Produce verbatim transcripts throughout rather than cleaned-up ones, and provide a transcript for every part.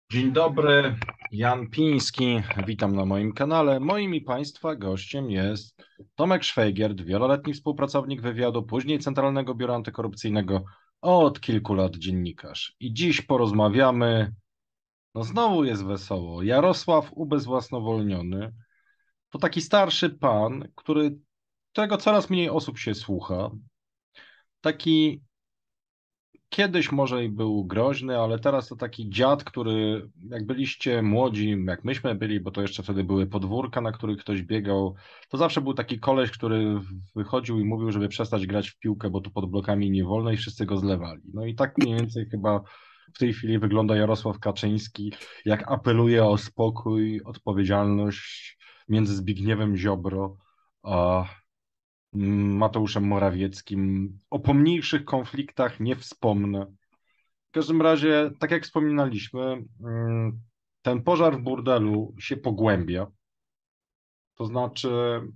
Dzień dobry, Jan Piński, witam na moim kanale. Moim i Państwa gościem jest Tomek Szwajgiert, wieloletni współpracownik wywiadu, później Centralnego Biura Antykorupcyjnego, a od kilku lat dziennikarz. I dziś porozmawiamy, no znowu jest wesoło, Jarosław Ubezwłasnowolniony. To taki starszy pan, który, którego coraz mniej osób się słucha. Taki Kiedyś może i był groźny, ale teraz to taki dziad, który jak byliście młodzi, jak myśmy byli, bo to jeszcze wtedy były podwórka, na których ktoś biegał, to zawsze był taki koleś, który wychodził i mówił, żeby przestać grać w piłkę, bo tu pod blokami nie wolno i wszyscy go zlewali. No i tak mniej więcej chyba w tej chwili wygląda Jarosław Kaczyński, jak apeluje o spokój, odpowiedzialność między Zbigniewem Ziobro a Mateuszem Morawieckim. O pomniejszych konfliktach nie wspomnę. W każdym razie, tak jak wspominaliśmy, mm, ten pożar w burdelu się pogłębia. To znaczy,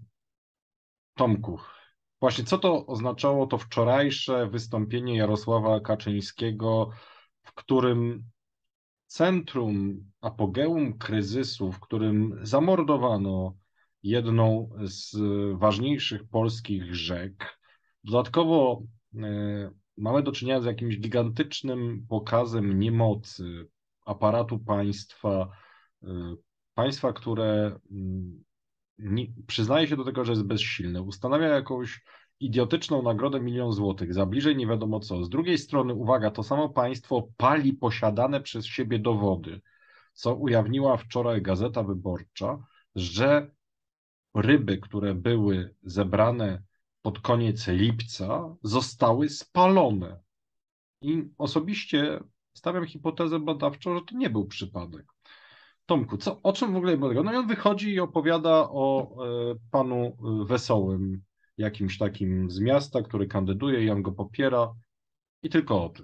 Tomku, właśnie co to oznaczało to wczorajsze wystąpienie Jarosława Kaczyńskiego, w którym centrum, apogeum kryzysu, w którym zamordowano jedną z ważniejszych polskich rzek. Dodatkowo e, mamy do czynienia z jakimś gigantycznym pokazem niemocy aparatu państwa, e, państwa, które mm, nie, przyznaje się do tego, że jest bezsilne, ustanawia jakąś idiotyczną nagrodę milion złotych za bliżej nie wiadomo co. Z drugiej strony, uwaga, to samo państwo pali posiadane przez siebie dowody, co ujawniła wczoraj Gazeta Wyborcza, że ryby, które były zebrane pod koniec lipca, zostały spalone. I osobiście stawiam hipotezę badawczą, że to nie był przypadek. Tomku, co, o czym w ogóle polega? No i on wychodzi i opowiada o e, panu e, Wesołym, jakimś takim z miasta, który kandyduje i on go popiera i tylko o tym.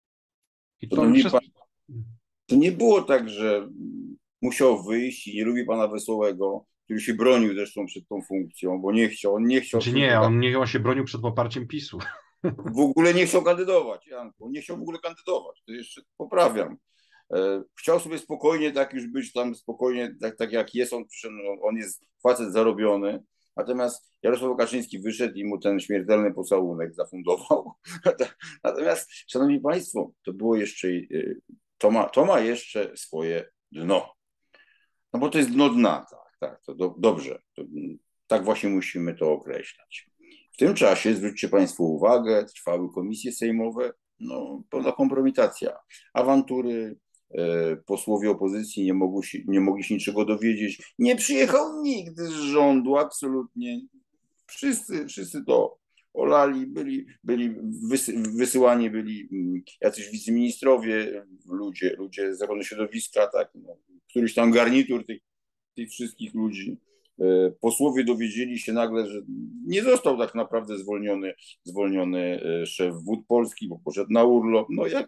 I to Szanowni wszystko. Państwo, to nie było tak, że musiał wyjść i nie lubi pana Wesołego, który się bronił zresztą przed tą funkcją, bo nie chciał, on nie chciał Znaczy absolutnie, nie, on nie on się bronił przed poparciem PiSu. w ogóle nie chciał kandydować, Janku, on nie chciał w ogóle kandydować, to jeszcze poprawiam. E, Chciał sobie spokojnie tak już być tam, spokojnie tak, tak jak jest, on przyszedł, no, on jest facet zarobiony, natomiast Jarosław Kaczyński wyszedł i mu ten śmiertelny pocałunek zafundował. Natomiast, szanowni państwo, to było jeszcze, e, to ma, to ma jeszcze swoje dno. No bo to jest dno dna, tak, tak, to do, dobrze. To, tak właśnie musimy to określać. W tym czasie, zwróćcie Państwo uwagę, trwały komisje sejmowe, no, pełna kompromitacja, awantury, e, posłowie opozycji nie, mogły się, nie mogli się niczego dowiedzieć. Nie przyjechał nikt z rządu, absolutnie. Wszyscy, wszyscy to olali, byli, byli wysy, wysyłani, byli mm, jacyś wiceministrowie, ludzie, ludzie z ochrony środowiska, tak, no, któryś tam garnitur tych, tych wszystkich ludzi. E, Posłowie dowiedzieli się nagle, że nie został tak naprawdę zwolniony, zwolniony e, szef Wód Polski, bo poszedł na urlop. No jak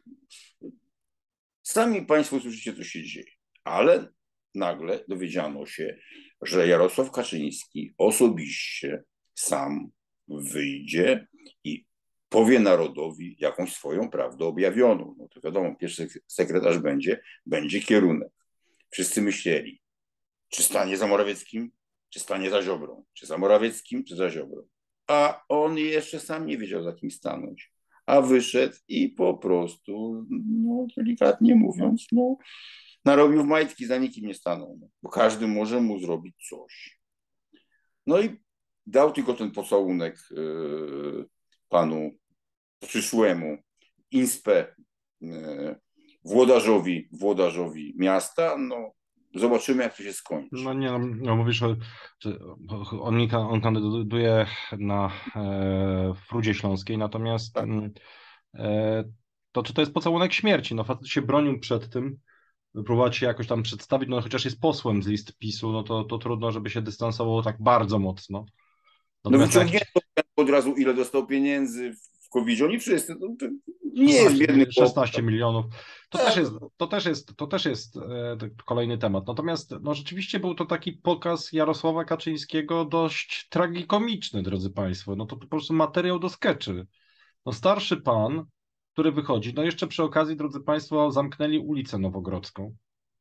sami Państwo słyszycie, co się dzieje. Ale nagle dowiedziano się, że Jarosław Kaczyński osobiście sam wyjdzie i powie narodowi jakąś swoją prawdę objawioną. No to wiadomo, pierwszy sekretarz będzie, będzie kierunek. Wszyscy myśleli, czy stanie za Morawieckim, czy stanie za Ziobrą, czy za Morawieckim, czy za Ziobrą. A on jeszcze sam nie wiedział, za kim stanąć. A wyszedł i po prostu, no delikatnie mówiąc, no, narobił w majtki, za nikim nie stanął, no, bo każdy może mu zrobić coś. No i dał tylko ten pocałunek yy, panu przyszłemu inspe yy, włodarzowi, włodarzowi miasta. No, zobaczymy, jak to się skończy. No nie, no, no mówisz, o, że on, nie ka- on kandyduje na e, w Rudzie Śląskiej, natomiast Tak. mm, e, to czy to jest pocałunek śmierci? No facet się bronił przed tym, próbować się jakoś tam przedstawić, no chociaż jest posłem z list PiSu, no to, to trudno, żeby się dystansował tak bardzo mocno. No Natomiast no jak wyciągnięto od razu, ile dostał pieniędzy w kowid. Oni wszyscy, to, to nie jest szesnaście, biedny mi- chłop. szesnaście milionów. To też Tak, jest, to też jest, to też jest e, t- kolejny temat. Natomiast no, rzeczywiście był to taki pokaz Jarosława Kaczyńskiego dość tragikomiczny, drodzy Państwo. No to po prostu materiał do skeczy. No starszy pan, który wychodzi, no jeszcze przy okazji, drodzy Państwo, zamknęli ulicę Nowogrodzką.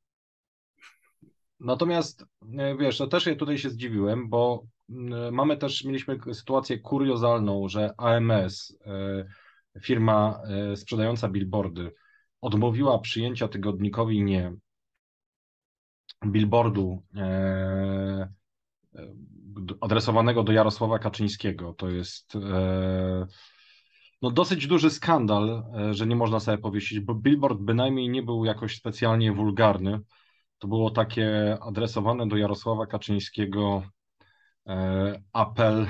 Natomiast e, wiesz, to też ja tutaj się zdziwiłem, bo mm, mamy też, mieliśmy sytuację kuriozalną, że A M S, e, firma e, sprzedająca billboardy, odmówiła przyjęcia tygodnikowi nie billboardu e, e, adresowanego do Jarosława Kaczyńskiego. To jest e, no, dosyć duży skandal, e, że nie można sobie powiesić, bo billboard bynajmniej nie był jakoś specjalnie wulgarny. To było takie adresowane do Jarosława Kaczyńskiego e, apel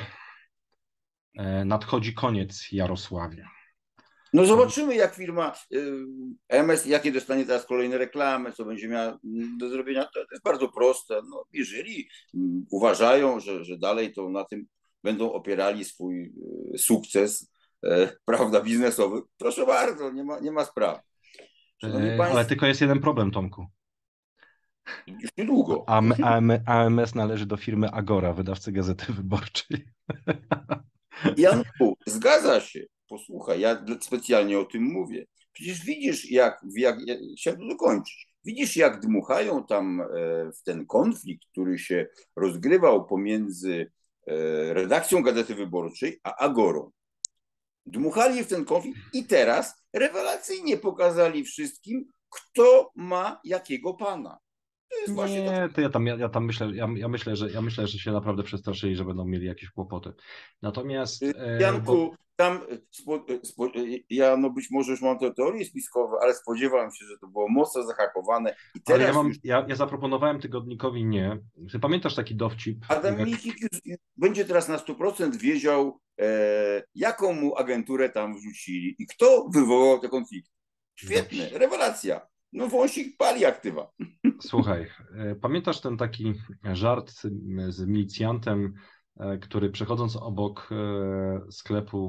e, nadchodzi koniec Jarosławie. No zobaczymy, jak firma y, M S, jakie dostanie teraz kolejne reklamy, co będzie miała do zrobienia. To, to jest bardzo proste. No, jeżeli mm, uważają, że, że dalej to na tym będą opierali swój y, sukces, e, prawda, biznesowy, proszę bardzo, nie ma, nie ma sprawy. Szanowni E, ale Państwo, tylko jest jeden problem, Tomku. już niedługo. A, Już niedługo. A M S należy do firmy Agora, wydawcy Gazety Wyborczej. Janku, zgadza się. Posłuchaj, ja dla- specjalnie o tym mówię. Przecież widzisz, jak, jak ja chciałem to dokończyć. Widzisz, jak dmuchają tam e, w ten konflikt, który się rozgrywał pomiędzy e, redakcją Gazety Wyborczej a Agorą. Dmuchali w ten konflikt i teraz rewelacyjnie pokazali wszystkim, kto ma jakiego pana. To jest właśnie to. Nie, to ja tam, ja, ja tam myślę, ja, ja myślę, że ja myślę, że się naprawdę przestraszyli, że będą mieli jakieś kłopoty. Natomiast, e, bo, Janku, tam spo, spo, ja no być może już mam te teorie spiskowe, ale spodziewałem się, że to było mocno zahakowane i ale ja teraz mam, już ja, ja zaproponowałem tygodnikowi nie. Ty pamiętasz taki dowcip, Adam jak Michnik już będzie teraz na sto procent wiedział, e, jaką mu agenturę tam wrzucili i kto wywołał te konflikty. Świetne, dobrze. rewelacja. No Wąsik pali aktywa. Słuchaj, e, pamiętasz ten taki żart z, z milicjantem, e, który przechodząc obok e, sklepu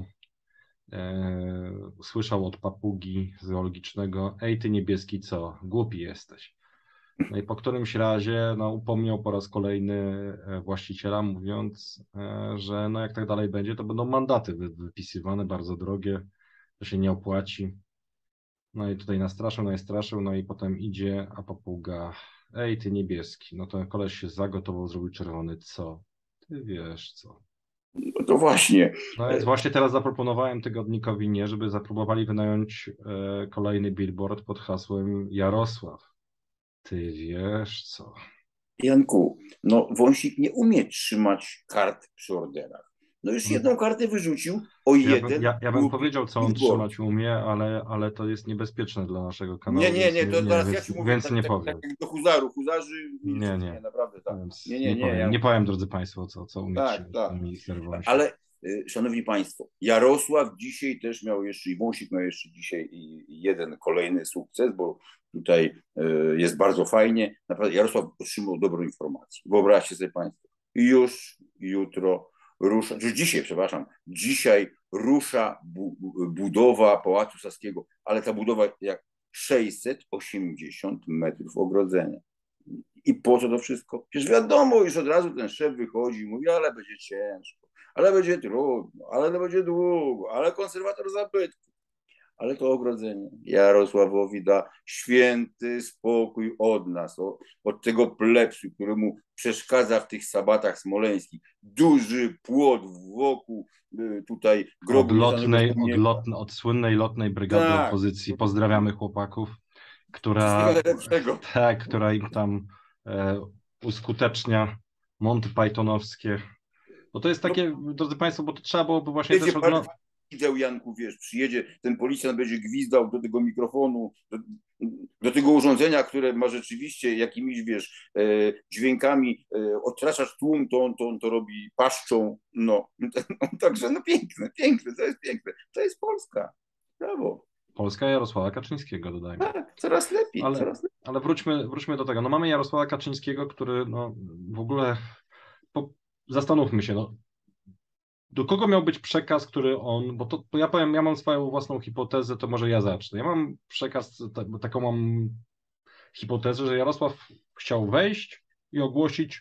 e, słyszał od papugi zoologicznego: ej ty niebieski, co, głupi jesteś. No i po którymś razie no, upomniał po raz kolejny e, właściciela, mówiąc, e, że no jak tak dalej będzie, to będą mandaty wy- wypisywane, bardzo drogie, to się nie opłaci. No i tutaj nastraszył, nastraszył, no i potem idzie, a papuga: ej ty niebieski, no to koleś się zagotował, zrobił czerwony, co? Ty wiesz co. No to właśnie. No więc właśnie teraz zaproponowałem tygodnikowi nie, żeby zapróbowali wynająć e, kolejny billboard pod hasłem Jarosław. Ty wiesz co. Janku, no Wąsik nie umie trzymać kart przy orderach. No już No, jedną kartę wyrzucił o ja, bym- jeden ja, ja bym głupi powiedział, co on billboard. trzymać umie, ale, ale to jest niebezpieczne dla naszego Nie, kanału, nie, więc nie, nie, to nie, teraz ja więc, ci mówię więc tak, nie tak, tak powiem. jak do huzaru. Huzarzy Nie, milczeć, nie, nie. naprawdę tak. Więc Nie, nie, nie nie, powiem, ja, nie powiem, drodzy Państwo, co, co umie tak, trzymać tak. pan minister Wąsik. Ale y, szanowni Państwo, Jarosław dzisiaj też miał jeszcze i Wąsik miał jeszcze dzisiaj i jeden kolejny sukces, bo tutaj y, jest bardzo fajnie. Naprawdę Jarosław otrzymał dobrą informację. Wyobraźcie sobie Państwo, już jutro rusza, już dzisiaj, przepraszam, dzisiaj rusza bu budowa Pałacu Saskiego, ale ta budowa jak sześćset osiemdziesiąt metrów ogrodzenia. I po co to wszystko? Przecież wiadomo, już od razu ten szef wychodzi i mówi, ale będzie ciężko, ale będzie trudno, ale to będzie długo, ale konserwator zabytku. Ale to ogrodzenie Jarosławowi da święty spokój od nas, od, od tego plebsu, który mu przeszkadza w tych sabatach smoleńskich. Duży płot wokół y, tutaj Od grobu nieznanego lotnej, od, pomnika. lotn, od słynnej lotnej brygady Tak, opozycji. Pozdrawiamy chłopaków, wszystkiego która, najlepszego. tak, która im tam e, uskutecznia Monty Pythonowskie. Bo to jest No, takie, drodzy Państwo, bo to trzeba byłoby właśnie jedzie też... parę No, widział, Janku, wiesz, przyjedzie, ten policjant będzie gwizdał do tego mikrofonu, do, do tego urządzenia, które ma rzeczywiście jakimiś, wiesz, e, dźwiękami e, odstraszasz tłum, to on, to on to robi paszczą, no. Także no piękne, piękne, to jest piękne. To jest Polska. Brawo. Polska Jarosława Kaczyńskiego, dodajmy. Tak, coraz lepiej, Ale, coraz lepiej. ale wróćmy, wróćmy do tego. No mamy Jarosława Kaczyńskiego, który no, w ogóle... Po, zastanówmy się, no, do kogo miał być przekaz, który on, bo to bo ja powiem, ja mam swoją własną hipotezę, to może ja zacznę. Ja mam przekaz, ta, taką mam hipotezę, że Jarosław chciał wejść i ogłosić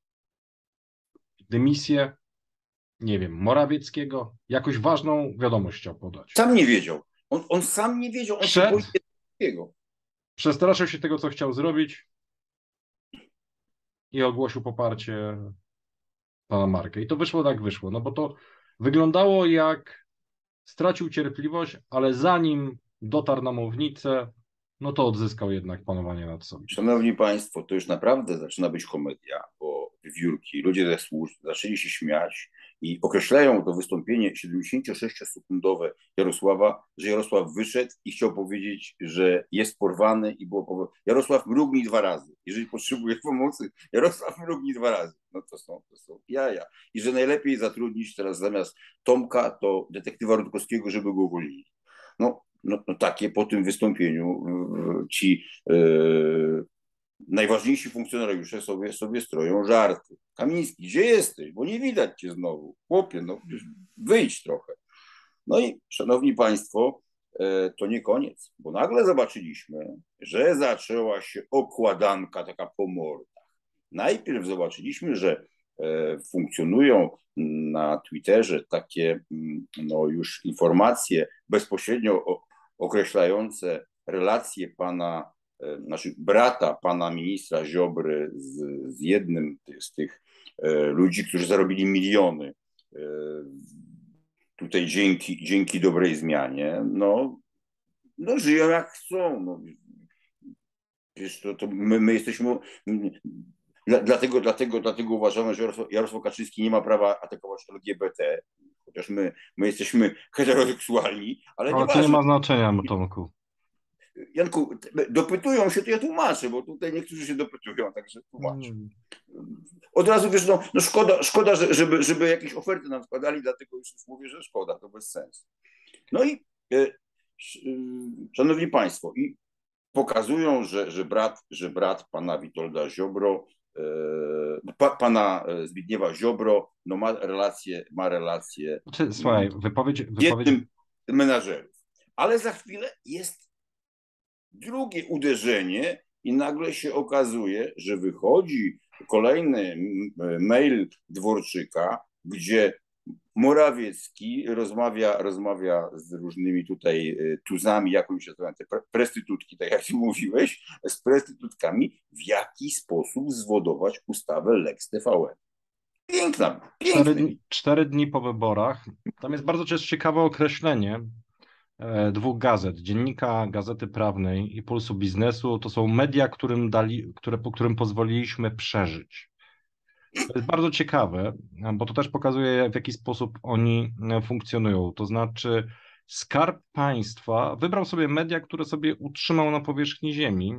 dymisję, nie wiem, Morawieckiego, jakąś ważną wiadomość chciał podać. Sam nie wiedział. On, on sam nie wiedział, on się boi Przed, tego. przestraszył się tego, co chciał zrobić i ogłosił poparcie pana Marka. I to wyszło tak wyszło, no bo to wyglądało jak stracił cierpliwość, ale zanim dotarł na mównicę, no to odzyskał jednak panowanie nad sobą. Szanowni Państwo, to już naprawdę zaczyna być komedia, bo wiewiórki, ludzie ze służb zaczęli się śmiać i określają to wystąpienie siedemdziesięciosześciosekundowe Jarosława, że Jarosław wyszedł i chciał powiedzieć, że jest porwany i było powo- Jarosław mrugnij dwa razy. Jeżeli potrzebuje pomocy, Jarosław mrugnij dwa razy. No to są, to są jaja. I że najlepiej zatrudnić teraz zamiast Tomka, to detektywa Rutkowskiego, żeby go uwolnili. No, no, no takie po tym wystąpieniu ci yy, najważniejsi funkcjonariusze sobie, sobie stroją żarty. Kamiński, gdzie jesteś? Bo nie widać cię znowu. Chłopie, no wyjdź trochę. No i szanowni państwo, yy, to nie koniec, bo nagle zobaczyliśmy, że zaczęła się okładanka taka po mordach. Najpierw zobaczyliśmy, że funkcjonują na Twitterze takie no, już informacje bezpośrednio określające relacje pana, znaczy brata pana ministra Ziobry z, z jednym z tych ludzi, którzy zarobili miliony tutaj dzięki, dzięki dobrej zmianie, no, no żyją jak chcą. No. Wiesz, to, to my, my jesteśmy... Dlatego, dlatego, dlatego uważamy, że Jarosław, Jarosław Kaczyński nie ma prawa atakować L G B T, chociaż my, my jesteśmy heteroseksualni, ale, Ale nie to nie ma ważne. znaczenia, Tomku. Janku, dopytują się, to ja tłumaczę, bo tutaj niektórzy się dopytują, także tłumaczę. Od razu wiesz, no, no szkoda, szkoda żeby, żeby jakieś oferty nam składali, dlatego już mówię, że szkoda, to bez sensu. No i e, szanowni państwo, i pokazują, że, że, brat, że brat pana Witolda Ziobro, e, pa, pana Zbigniewa Ziobro, no ma relacje, ma relacje Znaczy, słuchaj, wypowiedź, z wypowiedź... jednym menażerów. Ale za chwilę jest drugie uderzenie i nagle się okazuje, że wychodzi kolejny mail Dworczyka, gdzie Morawiecki rozmawia, rozmawia z różnymi tutaj tuzami, jak oni się nazywają, te prestytutki, tak jak ty mówiłeś, z prestytutkami, w jaki sposób zwodować ustawę Lex T V N. Piękna, piękna. Cztery, cztery dni po wyborach. Tam jest bardzo ciekawe określenie e, dwóch gazet. Dziennika Gazety Prawnej i Pulsu Biznesu to są media, którym dali, które, po którym pozwoliliśmy przeżyć. To jest bardzo ciekawe, bo to też pokazuje, w jaki sposób oni funkcjonują. To znaczy, Skarb Państwa wybrał sobie media, które sobie utrzymał na powierzchni ziemi.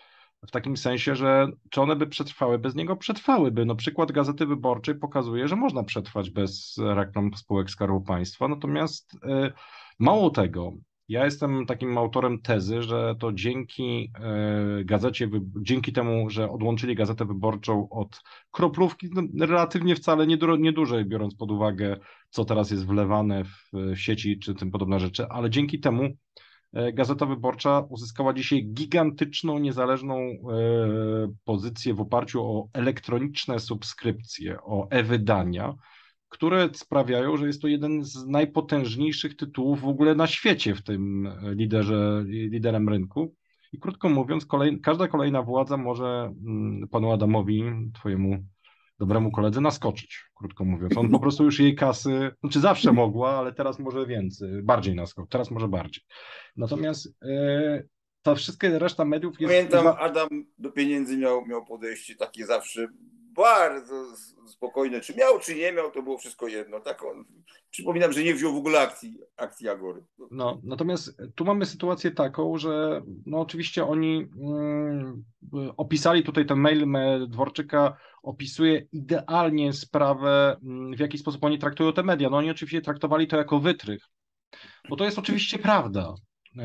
W takim sensie, że czy one by przetrwały bez niego? Przetrwałyby. No, przykład Gazety Wyborczej pokazuje, że można przetrwać bez reklam spółek Skarbu Państwa. Natomiast y, mało tego, ja jestem takim autorem tezy, że to dzięki y, gazecie, dzięki temu, że odłączyli Gazetę Wyborczą od kroplówki, no, relatywnie wcale niedu, niedużej, biorąc pod uwagę, co teraz jest wlewane w, w sieci czy tym podobne rzeczy, ale dzięki temu Gazeta Wyborcza uzyskała dzisiaj gigantyczną, niezależną e, pozycję w oparciu o elektroniczne subskrypcje, o e-wydania, które sprawiają, że jest to jeden z najpotężniejszych tytułów w ogóle na świecie w tym liderze, liderem rynku. I krótko mówiąc, kolej, każda kolejna władza może mm, panu Adamowi, twojemu dobremu koledze, naskoczyć, krótko mówiąc. On po prostu już jej kasy, znaczy zawsze mogła, ale teraz może więcej, bardziej naskok, teraz może bardziej. Natomiast e, ta wszystka reszta mediów jest... Pamiętam, Adam do pieniędzy miał, miał podejście takie zawsze bardzo spokojne. Czy miał, czy nie miał, to było wszystko jedno. Tak on, przypominam, że nie wziął w ogóle akcji, akcji Agory. No, natomiast tu mamy sytuację taką, że no oczywiście oni mm, opisali tutaj ten mail Dworczyka, opisuje idealnie sprawę, w jaki sposób oni traktują te media. No oni oczywiście traktowali to jako wytrych, bo to jest oczywiście prawda,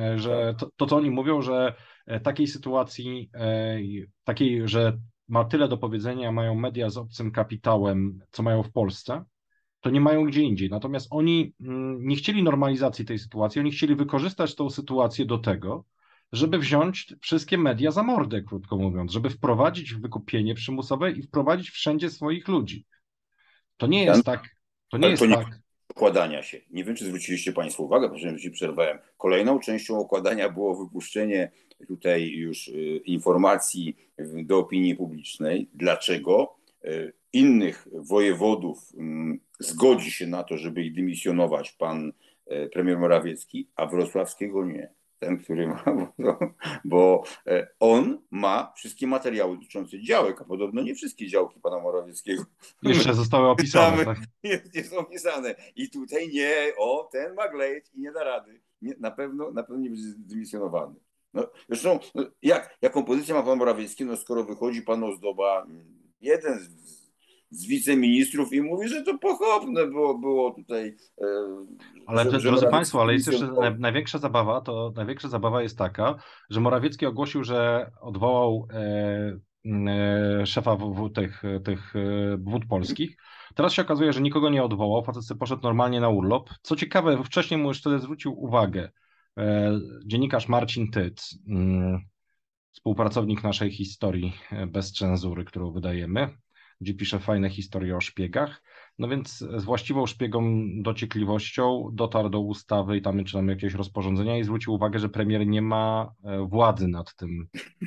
że to, to co oni mówią, że takiej sytuacji, takiej, że ma tyle do powiedzenia, mają media z obcym kapitałem, co mają w Polsce, to nie mają gdzie indziej. Natomiast oni nie chcieli normalizacji tej sytuacji, oni chcieli wykorzystać tą sytuację do tego, żeby wziąć wszystkie media za mordę, krótko mówiąc, żeby wprowadzić wykupienie przymusowe i wprowadzić wszędzie swoich ludzi. To nie jest tak, to nie Ale jest to nie, tak. okładania się. Nie wiem, czy zwróciliście Państwo uwagę, proszę, że Ci przerwałem. Kolejną częścią okładania było wypuszczenie tutaj już informacji do opinii publicznej, dlaczego innych wojewodów zgodzi się na to, żeby ich dymisjonować pan premier Morawiecki, a wrocławskiego nie. Ten, który ma, bo, bo on ma wszystkie materiały dotyczące działek, a podobno nie wszystkie działki pana Morawieckiego. Jeszcze zostały opisane, tak? Nie, nie są opisane. I tutaj nie, o, ten ma glejeć i nie da rady. Nie, na pewno, na pewno nie będzie zdymisjonowany. No, zresztą, no, jak, jaką pozycję ma pan Morawiecki, no skoro wychodzi pan Ozdoba, jeden z, z wiceministrów i mówi, że to pochopne było, było tutaj. E, Ale że, to, że drodzy Morawiecki Państwo, ale jest jeszcze dymisjonował. naj, największa zabawa, to największa zabawa jest taka, że Morawiecki ogłosił, że odwołał e, e, szefa w, w, tych, tych e, wód polskich. Teraz się okazuje, że nikogo nie odwołał, facet sobie poszedł normalnie na urlop. Co ciekawe, wcześniej mu już wtedy zwrócił uwagę e, dziennikarz Marcin Tyc, mm, współpracownik naszej historii e, bez cenzury, którą wydajemy, gdzie pisze fajne historie o szpiegach. No więc z właściwą szpiegą dociekliwością dotarł do ustawy i tam czytamy jakieś rozporządzenia i zwrócił uwagę, że premier nie ma e, władzy nad tym,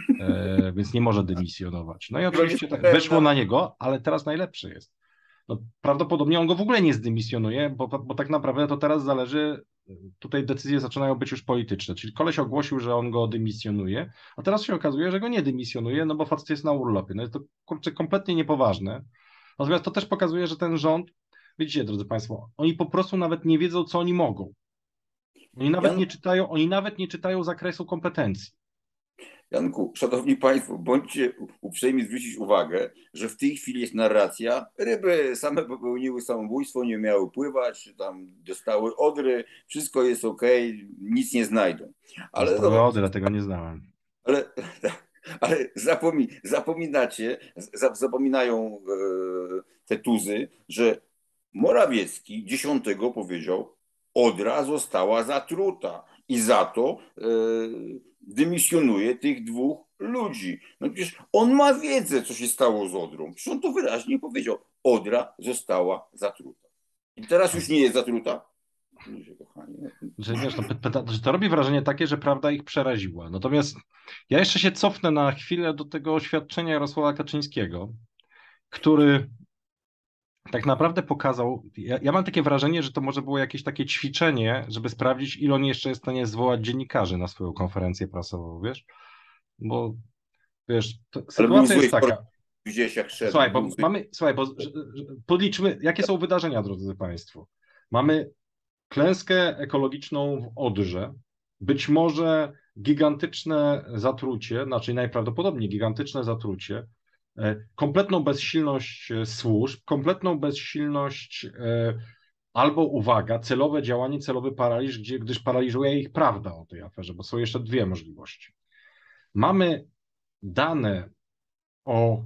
e, więc nie może dymisjonować. No i oczywiście tak wyszło na niego, ale teraz najlepszy jest. No, prawdopodobnie on go w ogóle nie zdymisjonuje, bo, bo tak naprawdę to teraz zależy, tutaj decyzje zaczynają być już polityczne, czyli koleś ogłosił, że on go dymisjonuje, a teraz się okazuje, że go nie dymisjonuje, no bo facet jest na urlopie. No jest to kurczę kompletnie niepoważne. Natomiast to też pokazuje, że ten rząd, widzicie, drodzy Państwo, oni po prostu nawet nie wiedzą, co oni mogą. Oni nawet Jan, nie czytają, oni nawet nie czytają zakresu kompetencji. Janku, szanowni państwo, bądźcie uprzejmi zwrócić uwagę, że w tej chwili jest narracja, ryby same popełniły samobójstwo, nie miały pływać, tam dostały odry, wszystko jest okej, nic nie znajdą. Ale, Dostały no, ody, dlatego nie znałem. ale, ale zapomi, zapominacie, zapominają e, te tuzy, że Morawiecki dziesiątego powiedział, Odra została zatruta i za to e, dymisjonuje tych dwóch ludzi. No przecież on ma wiedzę, co się stało z Odrą. Przecież on to wyraźnie powiedział. Odra została zatruta. I teraz już nie jest zatruta? Kochani. Że, wiesz, to, pyta, że to robi wrażenie takie, że prawda ich przeraziła. Natomiast ja jeszcze się cofnę na chwilę do tego oświadczenia Jarosława Kaczyńskiego, który tak naprawdę pokazał, ja, ja mam takie wrażenie, że to może było jakieś takie ćwiczenie, żeby sprawdzić, ile on jeszcze jest w stanie zwołać dziennikarzy na swoją konferencję prasową, wiesz? Bo wiesz, Ale był sytuacja zły jest taka. Gdzieś jak szedł. Słuchaj, bo mamy, słuchaj, bo że, że, podliczmy, jakie są wydarzenia, drodzy Państwo. Mamy klęskę ekologiczną w Odrze, być może gigantyczne zatrucie, znaczy najprawdopodobniej gigantyczne zatrucie, kompletną bezsilność służb, kompletną bezsilność albo, uwaga, celowe działanie, celowy paraliż, gdzie, gdyż paraliżuje ich prawda o tej aferze, bo są jeszcze dwie możliwości. Mamy dane o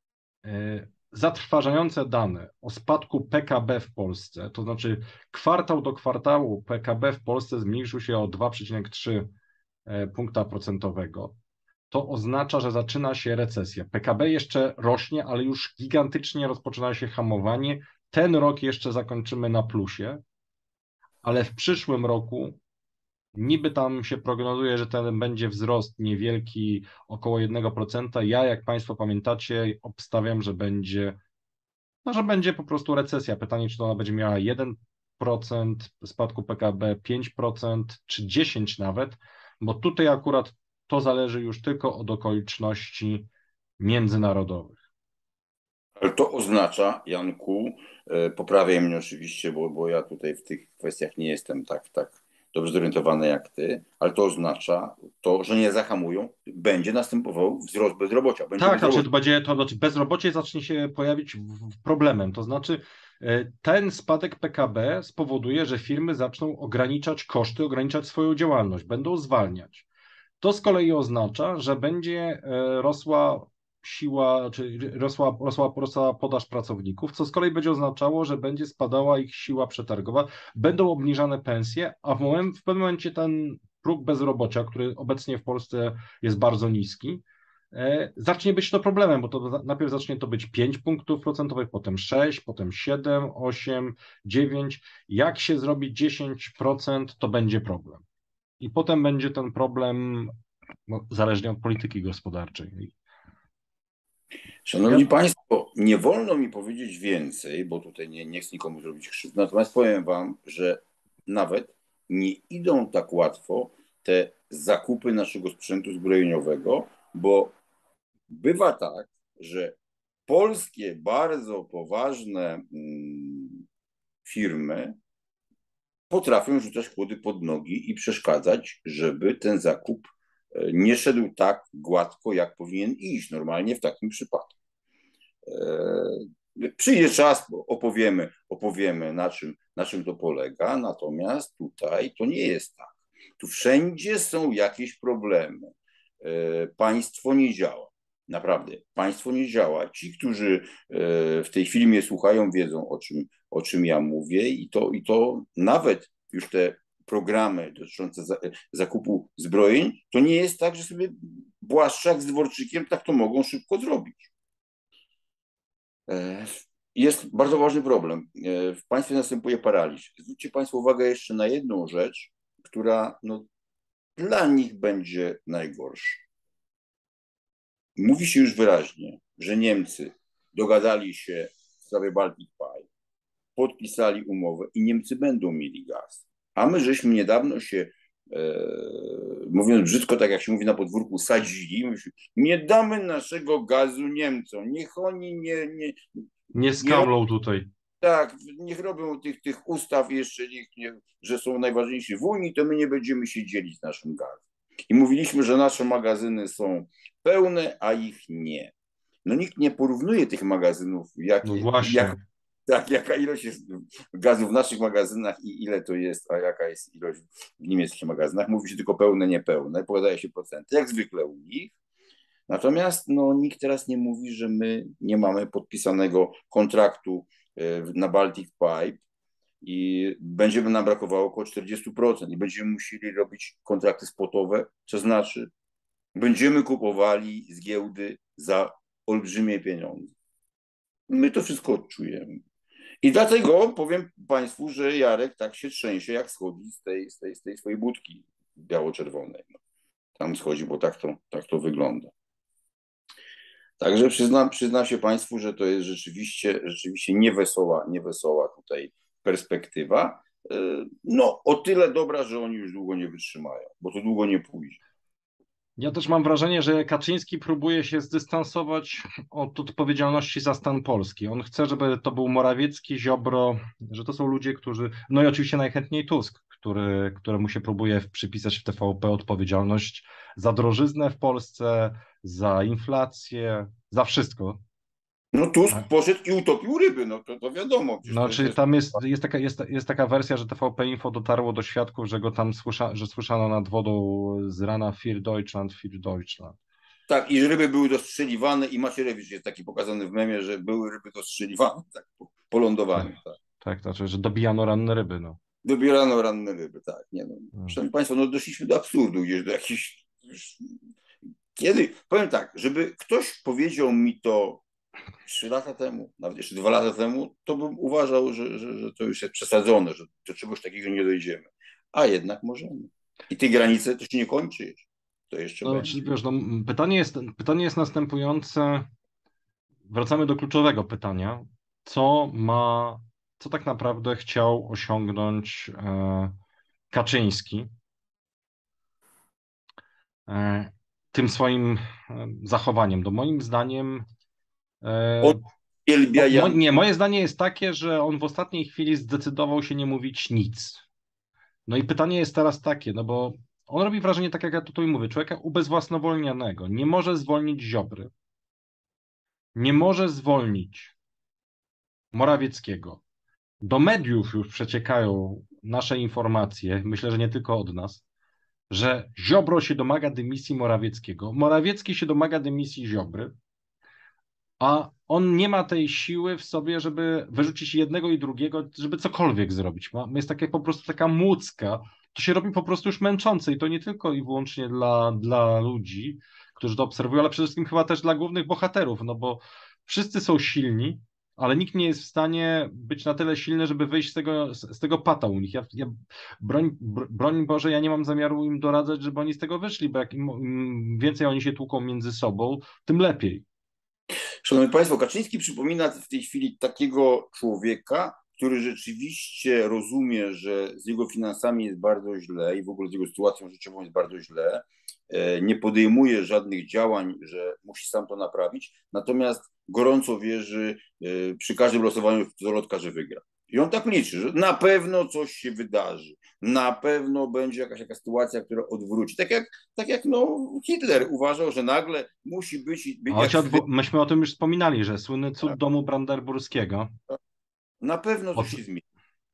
zatrważające dane o spadku P K B w Polsce, to znaczy kwartał do kwartału P K B w Polsce zmniejszył się o dwa przecinek trzy punkta procentowego. To oznacza, że zaczyna się recesja. P K B jeszcze rośnie, ale już gigantycznie rozpoczyna się hamowanie. Ten rok jeszcze zakończymy na plusie, ale w przyszłym roku niby tam się prognozuje, że ten będzie wzrost niewielki, około jednego procenta. Ja, jak Państwo pamiętacie, obstawiam, że będzie, no, że będzie po prostu recesja. Pytanie, czy to ona będzie miała jeden procent spadku P K B, pięć procent czy dziesięć procent nawet, bo tutaj akurat to zależy już tylko od okoliczności międzynarodowych. Ale to oznacza, Janku, poprawiaj mnie oczywiście, bo, bo ja tutaj w tych kwestiach nie jestem tak, tak dobrze zorientowany jak ty, ale to oznacza to, że nie zahamują, będzie następował wzrost bezrobocia. Będzie Tak, bezrobocie. znaczy, to będzie, to znaczy bezrobocie zacznie się pojawić w, problemem, to znaczy ten spadek P K B spowoduje, że firmy zaczną ograniczać koszty, ograniczać swoją działalność, będą zwalniać. To z kolei oznacza, że będzie rosła siła, czy rosła, rosła, rosła podaż pracowników, co z kolei będzie oznaczało, że będzie spadała ich siła przetargowa, będą obniżane pensje, a w, moment, w pewnym momencie ten próg bezrobocia, który obecnie w Polsce jest bardzo niski, zacznie być to problemem, bo to najpierw zacznie to być pięć punktów procentowych, potem sześć, potem siedem, osiem, dziewięć. Jak się zrobi dziesięć procent, to będzie problem. I potem będzie ten problem, no, zależnie od polityki gospodarczej. Szanowni Ja... Państwo, nie wolno mi powiedzieć więcej, bo tutaj nie, nie chcę nikomu zrobić krzywdy, natomiast powiem Wam, że nawet nie idą tak łatwo te zakupy naszego sprzętu zbrojeniowego, bo bywa tak, że polskie bardzo poważne mm, firmy potrafią rzucać kłody pod nogi i przeszkadzać, żeby ten zakup nie szedł tak gładko, jak powinien iść normalnie w takim przypadku. Przyjdzie czas, opowiemy, opowiemy na czym, na czym to polega, natomiast tutaj to nie jest tak. Tu wszędzie są jakieś problemy. Państwo nie działa. Naprawdę, państwo nie działa. Ci, którzy w tej chwili mnie słuchają, wiedzą, o czym, o czym ja mówię i to, i to nawet już te programy dotyczące zakupu zbrojeń, to nie jest tak, że sobie Błaszczak z Dworczykiem tak to mogą szybko zrobić. Jest bardzo ważny problem. W państwie następuje paraliż. Zwróćcie Państwo uwagę jeszcze na jedną rzecz, która no, dla nich będzie najgorsza. Mówi się już wyraźnie, że Niemcy dogadali się w sprawie Baltic Pipe, podpisali umowę i Niemcy będą mieli gaz. A my żeśmy niedawno się, e, mówiąc brzydko, tak jak się mówi na podwórku, sadzili. Myśmy, nie damy naszego gazu Niemcom. Niech oni nie... Nie, nie skamlą nie, tutaj. Tak, niech robią tych, tych ustaw jeszcze, niech, nie, że są najważniejsi w Unii, to my nie będziemy się dzielić naszym gazem. I mówiliśmy, że nasze magazyny są pełne, a ich nie. No nikt nie porównuje tych magazynów, jak, no właśnie. jak, tak, jaka ilość jest gazu w naszych magazynach i ile to jest, a jaka jest ilość w niemieckich magazynach. Mówi się tylko pełne, niepełne, podaje się procenty, jak zwykle u nich. Natomiast no, nikt teraz nie mówi, że my nie mamy podpisanego kontraktu na Baltic Pipe i będziemy nam brakowało około czterdzieści procent i będziemy musieli robić kontrakty spotowe, co znaczy będziemy kupowali z giełdy za olbrzymie pieniądze. My to wszystko odczujemy. I dlatego powiem Państwu, że Jarek tak się trzęsie, jak schodzi z tej, z tej, z tej swojej budki biało-czerwonej. Tam schodzi, bo tak to, tak to wygląda. Także przyznam, przyznam się Państwu, że to jest rzeczywiście, rzeczywiście niewesoła, niewesoła tutaj perspektywa. No, o tyle dobra, że oni już długo nie wytrzymają, bo to długo nie pójdzie. Ja też mam wrażenie, że Kaczyński próbuje się zdystansować od odpowiedzialności za stan Polski. On chce, żeby to był Morawiecki, Ziobro, że to są ludzie, którzy... No i oczywiście najchętniej Tusk, który, któremu się próbuje przypisać w T V P odpowiedzialność za drożyznę w Polsce, za inflację, za wszystko. No Tusk poszedł i utopił ryby, no to, to wiadomo. No, to czyli jest... tam jest, jest, taka, jest, jest taka wersja, że T V P Info dotarło do świadków, że go tam słysza, że słyszano nad wodą z rana Für Deutschland, Für Deutschland. Tak, i że ryby były dostrzeliwane i Macierewicz jest taki pokazany w memie, że były ryby dostrzeliwane tak, po, po lądowaniu. Tak, tak, tak, to znaczy, że dobijano ranne ryby, no. Dobierano ranne ryby, tak. Nie no. Hmm. Szanowni Państwo, no doszliśmy do absurdu, gdzieś do jakichś... Kiedy, powiem tak, żeby ktoś powiedział mi to trzy lata temu, nawet jeszcze dwa lata temu, to bym uważał, że, że, że to już jest przesadzone, że do czegoś takiego nie dojdziemy. A jednak możemy. I te granice to się nie kończy jeszcze. To jeszcze no, będzie. czyli wiesz, no, pytanie, jest, pytanie jest następujące. Wracamy do kluczowego pytania. Co ma, co tak naprawdę chciał osiągnąć e, Kaczyński e, tym swoim e, zachowaniem? Do moim zdaniem e, mo, nie, moje zdanie jest takie, że on w ostatniej chwili zdecydował się nie mówić nic. No i pytanie jest teraz takie, no bo on robi wrażenie, tak jak ja tutaj mówię, człowieka ubezwłasnowolnionego. Nie może zwolnić Ziobry. Nie może zwolnić Morawieckiego. Do mediów już przeciekają nasze informacje, myślę, że nie tylko od nas, że Ziobro się domaga dymisji Morawieckiego. Morawiecki się domaga dymisji Ziobry, a on nie ma tej siły w sobie, żeby wyrzucić jednego i drugiego, żeby cokolwiek zrobić. Ma, jest takie po prostu taka młódzka. To się robi po prostu już męczące i to nie tylko i wyłącznie dla, dla ludzi, którzy to obserwują, ale przede wszystkim chyba też dla głównych bohaterów, no bo wszyscy są silni, ale nikt nie jest w stanie być na tyle silny, żeby wyjść z tego, z, z tego pata u nich. Ja, ja, broń, br- broń Boże, ja nie mam zamiaru im doradzać, żeby oni z tego wyszli, bo jak im, im więcej oni się tłuką między sobą, tym lepiej. Szanowni Państwo, Kaczyński przypomina w tej chwili takiego człowieka, który rzeczywiście rozumie, że z jego finansami jest bardzo źle i w ogóle z jego sytuacją życiową jest bardzo źle. Nie podejmuje żadnych działań, że musi sam to naprawić, natomiast gorąco wierzy przy każdym losowaniu w Zolotka, że wygra. I on tak liczy, że na pewno coś się wydarzy, na pewno będzie jakaś taka sytuacja, która odwróci. Tak jak, tak jak no, Hitler uważał, że nagle musi być... Choć Jak odwo- myśmy o tym już wspominali, że słynny cud tak, domu brandenburskiego. na pewno Od... coś się zmieni.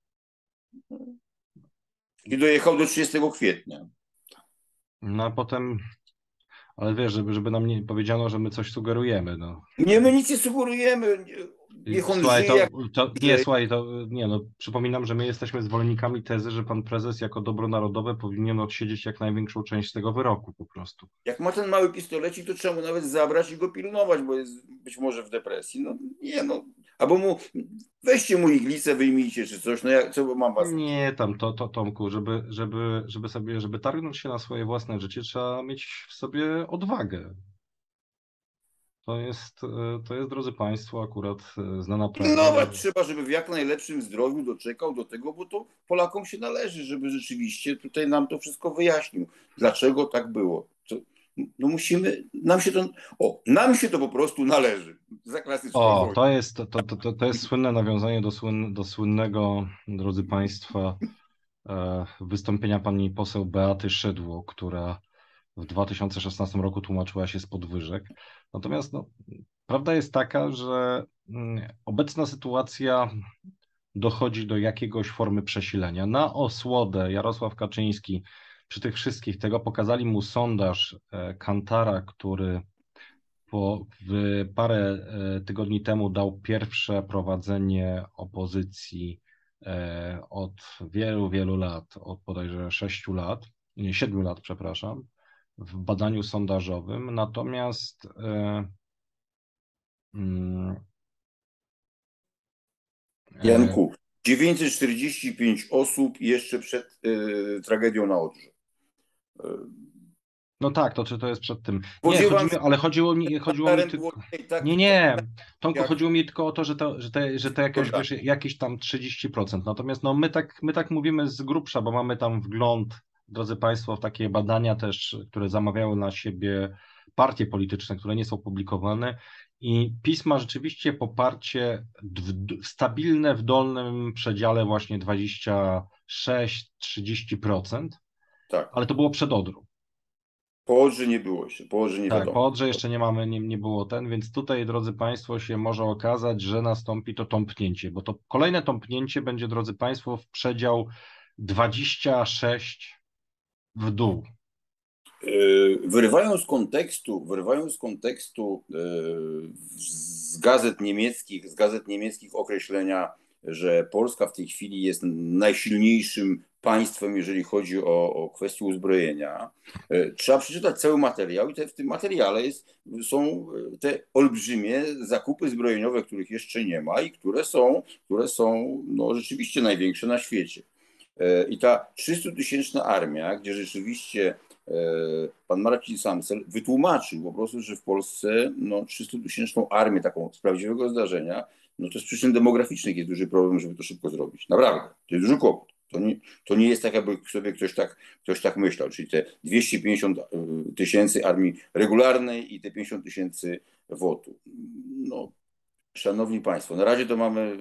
I dojechał do trzydziestego kwietnia. No a potem, ale wiesz, żeby, żeby nam nie powiedziano, że my coś sugerujemy, no. Nie, my nic nie sugerujemy. Niech on Słuchaj, żyje to, jak... to nie, słuchaj, to nie, no, przypominam, że my jesteśmy zwolennikami tezy, że pan prezes jako dobro narodowe powinien odsiedzieć jak największą część z tego wyroku po prostu. Jak ma ten mały pistolecik, to trzeba mu nawet zabrać i go pilnować, bo jest być może w depresji. No nie, no. Albo mu, weźcie mu iglicę, wyjmijcie czy coś, no ja, co mam was... Nie, tam, to, to Tomku, żeby, żeby, żeby sobie, żeby targnąć się na swoje własne życie, trzeba mieć w sobie odwagę. To jest, e, to jest, drodzy Państwo, akurat e, znana prawda. Pilnować trzeba, żeby w jak najlepszym zdrowiu doczekał do tego, bo to Polakom się należy, żeby rzeczywiście tutaj nam to wszystko wyjaśnił. Dlaczego tak było? To, no musimy, nam się to, o, nam się to po prostu należy. Za klasyczną O, wojnę. to jest, to, to, to, to jest słynne nawiązanie do, słyn, do słynnego, drodzy Państwo, e, wystąpienia pani poseł Beaty Szydło, która w dwa tysiące szesnastym roku tłumaczyła się z podwyżek. Natomiast no, prawda jest taka, że mm, obecna sytuacja dochodzi do jakiegoś formy przesilenia. Na osłodę Jarosław Kaczyński przy tych wszystkich tego pokazali mu sondaż e, Kantara, który po, w parę e, tygodni temu dał pierwsze prowadzenie opozycji e, od wielu, wielu lat, od bodajże sześciu lat, nie, siedmiu lat, przepraszam, w badaniu sondażowym. Natomiast e, mm, e, Janku, dziewięćset czterdzieści pięć osób jeszcze przed y, tragedią na Odrze. Y, no tak, to czy to jest przed tym? Nie, chodzi Spodziewam mi, się, ale chodziło mi, chodziło mi że było tylko. tak, Nie, tak, nie, tak Tomku, jak chodziło mi tylko o to, że to, że te, że to jakoś, Jordan. wiesz, jakieś tam trzydzieści procent. Natomiast no, my tak, my tak mówimy z grubsza, bo mamy tam wgląd, drodzy Państwo, w takie badania też, które zamawiały na siebie partie polityczne, które nie są publikowane. I PiS ma rzeczywiście poparcie w, stabilne w dolnym przedziale właśnie dwadzieścia sześć do trzydziestu procent, Tak. ale to było przed Odrą. Po Odrze nie było jeszcze, po Odrze nie Tak, po wiadomo. Odrze jeszcze nie mamy, nie, nie było ten, więc tutaj, drodzy Państwo, się może okazać, że nastąpi to tąpnięcie, bo to kolejne tąpnięcie będzie, drodzy Państwo, w przedział dwadzieścia sześć w dół. Yy, Wyrywają z kontekstu, wyrywają z kontekstu yy, z gazet niemieckich, z gazet niemieckich określenia, że Polska w tej chwili jest najsilniejszym państwem, jeżeli chodzi o, o kwestie uzbrojenia. Yy, Trzeba przeczytać cały materiał i te, w tym materiale jest, są te olbrzymie zakupy zbrojeniowe, których jeszcze nie ma i które są, które są no, rzeczywiście największe na świecie. I ta trzystutysięczna armia, gdzie rzeczywiście pan Marcin Samsel wytłumaczył po prostu, że w Polsce no, trzystutysięczną armię taką z prawdziwego zdarzenia, no to z przyczyn demograficznych jest duży problem, żeby to szybko zrobić. Naprawdę, to jest duży kłopot. To nie, to nie jest tak, jakby sobie ktoś tak, ktoś tak myślał, czyli te dwieście pięćdziesiąt tysięcy armii regularnej i te pięćdziesiąt tysięcy W O T-u. No, szanowni Państwo, na razie to mamy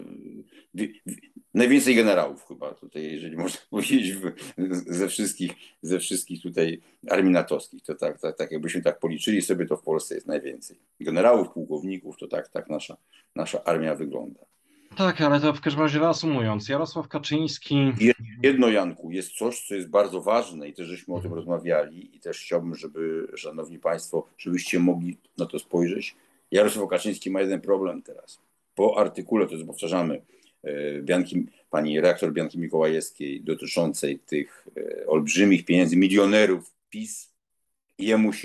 najwięcej generałów chyba tutaj, jeżeli można powiedzieć, ze wszystkich, ze wszystkich tutaj armii natowskich. To tak, tak, tak jakbyśmy tak policzyli sobie, to w Polsce jest najwięcej. Generałów, pułkowników, to tak, tak nasza, nasza armia wygląda. Tak, ale to w każdym razie reasumując, Jarosław Kaczyński. Jedno, Janku, jest coś, co jest bardzo ważne i też żeśmy o tym rozmawiali i też chciałbym, żeby, szanowni Państwo, żebyście mogli na to spojrzeć. Jarosław Kaczyński ma jeden problem teraz. Po artykule, to jest powtarzamy, Bianki, pani redaktor Bianki Mikołajewskiej dotyczącej tych olbrzymich pieniędzy milionerów PiS, jemu się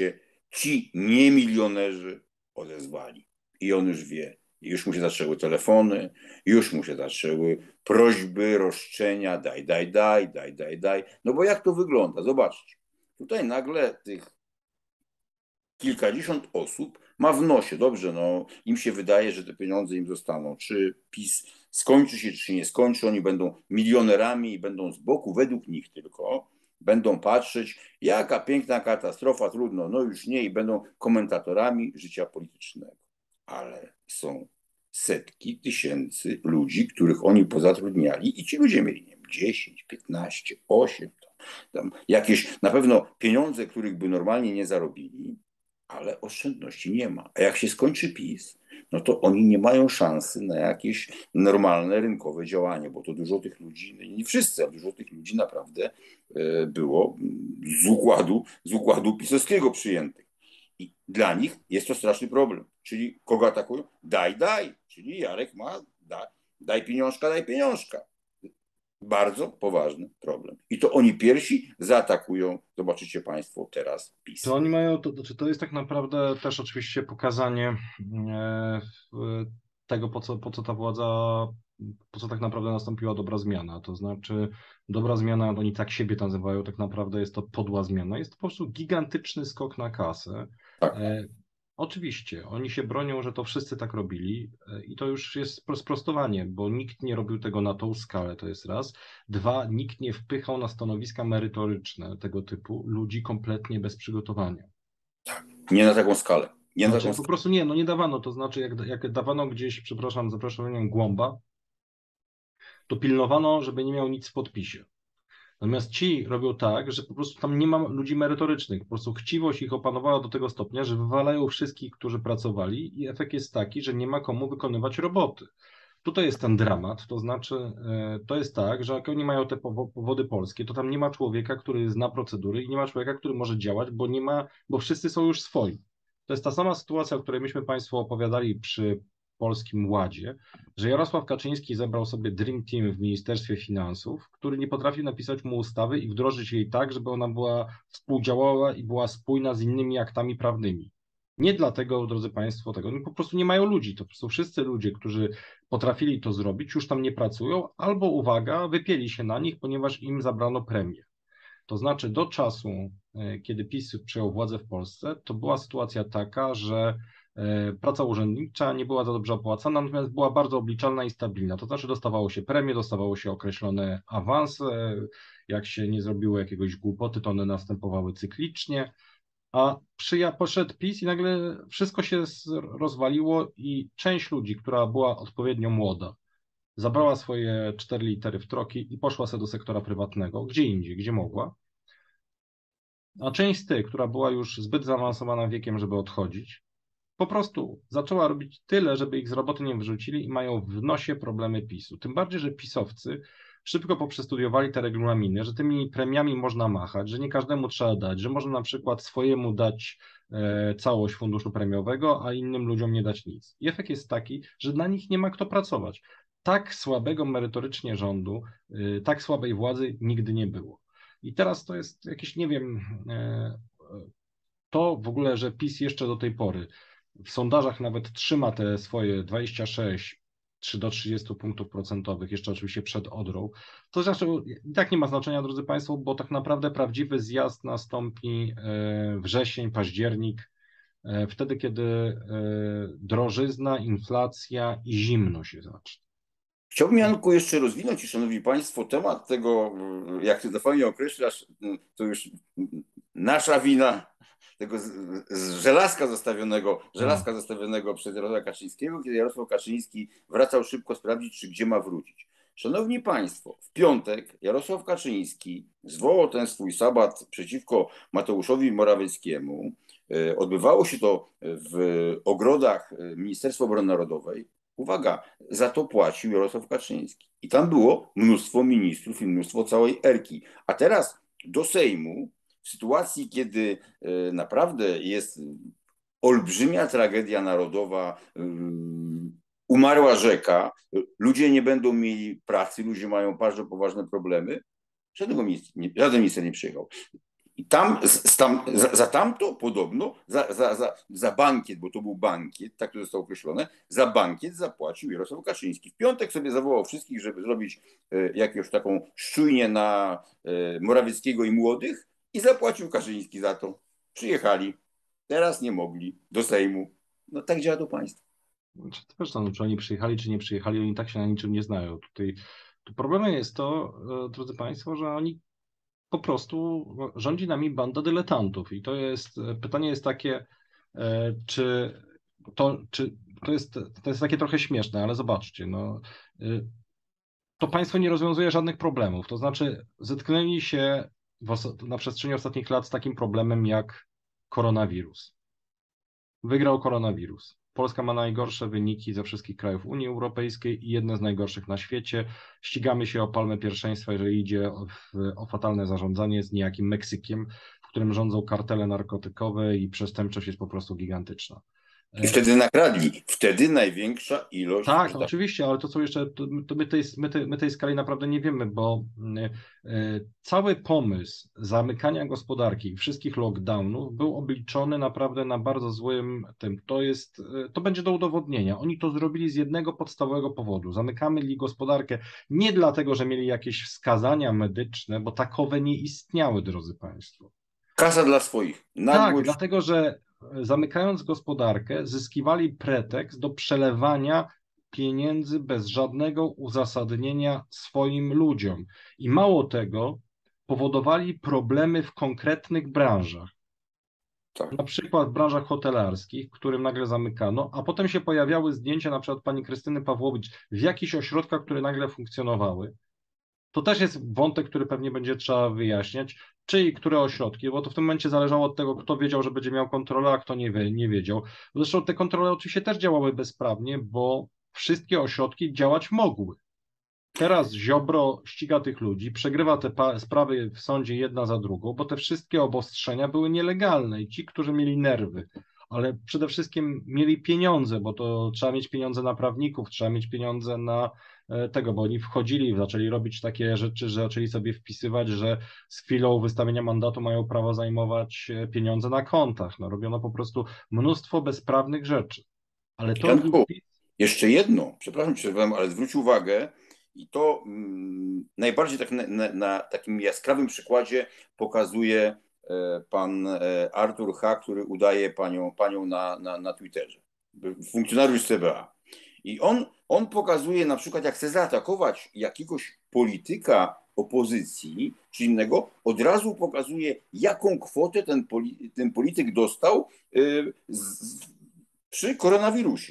ci niemilionerzy odezwali. I on już wie. Już mu się zaczęły telefony, już mu się zaczęły prośby, roszczenia, daj, daj, daj, daj, daj, daj. No bo jak to wygląda? Zobaczcie. Tutaj nagle tych kilkadziesiąt osób ma w nosie. Dobrze, no im się wydaje, że te pieniądze im zostaną. Czy PiS skończy się, czy się nie skończy, oni będą milionerami i będą z boku, według nich tylko, będą patrzeć, jaka piękna katastrofa, trudno, no już nie, i będą komentatorami życia politycznego. Ale są setki tysięcy ludzi, których oni pozatrudniali i ci ludzie mieli, nie wiem, dziesięć, piętnaście, osiem, tam jakieś na pewno pieniądze, których by normalnie nie zarobili, ale oszczędności nie ma. A jak się skończy PiS, no to oni nie mają szansy na jakieś normalne rynkowe działanie, bo to dużo tych ludzi, nie wszyscy, ale dużo tych ludzi naprawdę było z układu, z układu pisowskiego przyjętych. I dla nich jest to straszny problem. Czyli kogo atakują? Daj, daj. Czyli Jarek ma, daj, daj pieniążka, daj pieniążka. Bardzo poważny problem. I to oni pierwsi zaatakują, zobaczycie Państwo, teraz PiS. To oni mają, to, znaczy to jest tak naprawdę też oczywiście pokazanie e, tego, po co, po co ta władza, po co tak naprawdę nastąpiła dobra zmiana. To znaczy dobra zmiana, oni tak siebie nazywają, tak naprawdę jest to podła zmiana. Jest to po prostu gigantyczny skok na kasę. Tak. E, Oczywiście, oni się bronią, że to wszyscy tak robili i to już jest sprostowanie, bo nikt nie robił tego na tą skalę, to jest raz. Dwa, nikt nie wpychał na stanowiska merytoryczne tego typu ludzi kompletnie bez przygotowania. Nie na taką skalę. Nie Znaczy, na po taką prostu nie, no nie dawano, to znaczy jak, jak dawano gdzieś, przepraszam, zaproszeniem Głąba, to pilnowano, żeby nie miał nic w podpisie. Natomiast ci robią tak, że po prostu tam nie ma ludzi merytorycznych. Po prostu chciwość ich opanowała do tego stopnia, że wywalają wszystkich, którzy pracowali i efekt jest taki, że nie ma komu wykonywać roboty. Tutaj jest ten dramat, to znaczy to jest tak, że jak oni mają te powody polskie, to tam nie ma człowieka, który zna procedury i nie ma człowieka, który może działać, bo nie ma, bo wszyscy są już swoi. To jest ta sama sytuacja, o której myśmy Państwu opowiadali przy Polskim Ładzie, że Jarosław Kaczyński zebrał sobie Dream Team w Ministerstwie Finansów, który nie potrafił napisać mu ustawy i wdrożyć jej tak, żeby ona była współdziałała i była spójna z innymi aktami prawnymi. Nie dlatego, drodzy Państwo, tego, oni po prostu nie mają ludzi. To po prostu wszyscy ludzie, którzy potrafili to zrobić, już tam nie pracują, albo uwaga, wypieli się na nich, ponieważ im zabrano premię. To znaczy do czasu, kiedy PiS przejął władzę w Polsce, to była sytuacja taka, że praca urzędnicza nie była za dobrze opłacana, natomiast była bardzo obliczalna i stabilna. To znaczy dostawało się premie, dostawało się określone awanse, jak się nie zrobiło jakiegoś głupoty, to one następowały cyklicznie, a przyja poszedł PiS i nagle wszystko się rozwaliło i część ludzi, która była odpowiednio młoda, zabrała swoje cztery litery w troki i poszła sobie do sektora prywatnego, gdzie indziej, gdzie mogła. A część z tych, która była już zbyt zaawansowana wiekiem, żeby odchodzić, po prostu zaczęła robić tyle, żeby ich z roboty nie wyrzucili i mają w nosie problemy PiSu. Tym bardziej, że pisowcy szybko poprzestudiowali te regulaminy, że tymi premiami można machać, że nie każdemu trzeba dać, że można na przykład swojemu dać e, całość funduszu premiowego, a innym ludziom nie dać nic. I efekt jest taki, że na nich nie ma kto pracować. Tak słabego merytorycznie rządu, y, tak słabej władzy nigdy nie było. I teraz to jest jakieś, nie wiem, y, to w ogóle, że PiS jeszcze do tej pory w sondażach nawet trzyma te swoje dwadzieścia sześć, trzy do trzydziestu punktów procentowych, jeszcze oczywiście przed Odrą, to znaczy i tak nie ma znaczenia, drodzy Państwo, bo tak naprawdę prawdziwy zjazd nastąpi y, wrzesień, październik, y, wtedy, kiedy y, drożyzna, inflacja i zimno się zacznie. Chciałbym, Janku, jeszcze rozwinąć, i szanowni Państwo, temat tego, jak ty to fajnie określasz, to już nasza wina, tego z, z żelazka zostawionego, żelazka zostawionego przez Jarosława Kaczyńskiego, kiedy Jarosław Kaczyński wracał szybko sprawdzić, czy gdzie ma wrócić. Szanowni Państwo, w piątek Jarosław Kaczyński zwołał ten swój sabat przeciwko Mateuszowi Morawieckiemu. Odbywało się to w ogrodach Ministerstwa Obrony Narodowej. Uwaga, za to płacił Jarosław Kaczyński. I tam było mnóstwo ministrów i mnóstwo całej erki. A teraz do Sejmu, w sytuacji, kiedy naprawdę jest olbrzymia tragedia narodowa, umarła rzeka, ludzie nie będą mieli pracy, ludzie mają bardzo poważne problemy, żadnego ministra, żaden minister nie przyjechał. I tam, z, tam za, za tamto podobno, za, za, za, za bankiet, bo to był bankiet, tak to zostało określone, za bankiet zapłacił Jarosław Kaczyński. W piątek sobie zawołał wszystkich, żeby zrobić e, jakąś taką szczujnię na e, Morawieckiego i młodych i zapłacił Kaczyński za to. Przyjechali. Teraz nie mogli do Sejmu. No tak działa to państwo. Zresztą, no, czy oni przyjechali, czy nie przyjechali, oni tak się na niczym nie znają. Tutaj, tu problemem jest to, e, drodzy Państwo, że oni po prostu no, rządzi nami banda dyletantów. I to jest, e, pytanie jest takie, e, czy to, czy to jest, to jest takie trochę śmieszne, ale zobaczcie, no, e, to państwo nie rozwiązuje żadnych problemów. To znaczy, zetknęli się w os- na przestrzeni ostatnich lat z takim problemem jak koronawirus. Wygrał koronawirus. Polska ma najgorsze wyniki ze wszystkich krajów Unii Europejskiej i jedne z najgorszych na świecie. Ścigamy się o palmę pierwszeństwa, jeżeli idzie o, o fatalne zarządzanie z niejakim Meksykiem, w którym rządzą kartele narkotykowe i przestępczość jest po prostu gigantyczna. I wtedy nakradli. Wtedy największa ilość. Tak, tak, oczywiście, ale to są jeszcze, to, to my, tej, my, tej, my tej skali naprawdę nie wiemy, bo y, y, cały pomysł zamykania gospodarki i wszystkich lockdownów był obliczony naprawdę na bardzo złym tym. To jest, y, to będzie do udowodnienia. Oni to zrobili z jednego podstawowego powodu. Zamykamy gospodarkę nie dlatego, że mieli jakieś wskazania medyczne, bo takowe nie istniały, drodzy Państwo. Kasa dla swoich. Tak, Nagłość. dlatego że zamykając gospodarkę, zyskiwali pretekst do przelewania pieniędzy bez żadnego uzasadnienia swoim ludziom. I mało tego, powodowali problemy w konkretnych branżach. Tak. Na przykład w branżach hotelarskich, w którym nagle zamykano, a potem się pojawiały zdjęcia na przykład pani Krystyny Pawłowicz w jakichś ośrodkach, które nagle funkcjonowały. To też jest wątek, który pewnie będzie trzeba wyjaśniać, czy i które ośrodki, bo to w tym momencie zależało od tego, kto wiedział, że będzie miał kontrolę, a kto nie, wie, nie wiedział. Zresztą te kontrole oczywiście też działały bezprawnie, bo wszystkie ośrodki działać mogły. Teraz Ziobro ściga tych ludzi, przegrywa te sprawy w sądzie jedna za drugą, bo te wszystkie obostrzenia były nielegalne i ci, którzy mieli nerwy, ale przede wszystkim mieli pieniądze, bo to trzeba mieć pieniądze na prawników, trzeba mieć pieniądze na tego, bo oni wchodzili, zaczęli robić takie rzeczy, że zaczęli sobie wpisywać, że z chwilą wystawienia mandatu mają prawo zajmować pieniądze na kontach. No, robiono po prostu mnóstwo bezprawnych rzeczy. Ale to... Janku, jeszcze jedno, przepraszam, przerwałem, ale zwróć uwagę, i to mm, najbardziej tak na, na, na takim jaskrawym przykładzie pokazuje e, pan e, Artur H., który udaje panią, panią na, na, na Twitterze, funkcjonariusz C B A. I on, on pokazuje na przykład, jak chce zaatakować jakiegoś polityka opozycji czy innego, od razu pokazuje, jaką kwotę ten, poli, ten polityk dostał y, z, przy koronawirusie.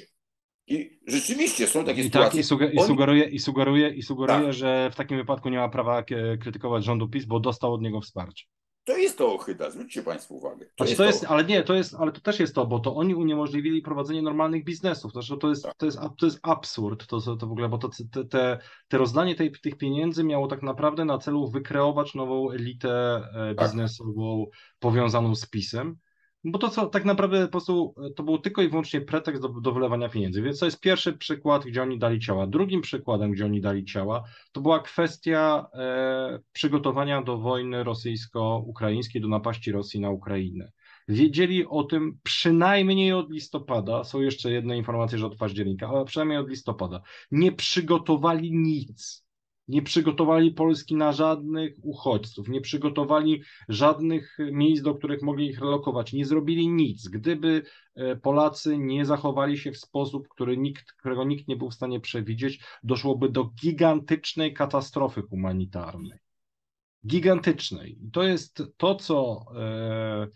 I rzeczywiście są takie I sytuacje. Tak, i, suge, i On... sugeruje, i sugeruje, i sugeruje tak. że w takim wypadku nie ma prawa krytykować rządu PiS, bo dostał od niego wsparcie. To jest to ohyda, zwróćcie Państwo uwagę. To znaczy, jest to to jest, ale nie, to jest, ale to też jest to, bo to oni uniemożliwili prowadzenie normalnych biznesów. Znaczy, to jest, tak. to jest, to jest absurd, to, to w ogóle, bo to, te, te, te rozdanie tej, tych pieniędzy miało tak naprawdę na celu wykreować nową elitę biznesową tak. powiązaną z PiS-em. Bo to, co tak naprawdę po prostu to był tylko i wyłącznie pretekst do, do wylewania pieniędzy. Więc to jest pierwszy przykład, gdzie oni dali ciała. Drugim przykładem, gdzie oni dali ciała, to była kwestia e, przygotowania do wojny rosyjsko-ukraińskiej, do napaści Rosji na Ukrainę. Wiedzieli o tym przynajmniej od listopada, są jeszcze jedne informacje, że od października, ale przynajmniej od listopada. Nie przygotowali nic. Nie przygotowali Polski na żadnych uchodźców, nie przygotowali żadnych miejsc, do których mogli ich relokować, nie zrobili nic. Gdyby Polacy nie zachowali się w sposób, który nikt, którego nikt nie był w stanie przewidzieć, doszłoby do gigantycznej katastrofy humanitarnej. Gigantycznej. I to jest to, co... E,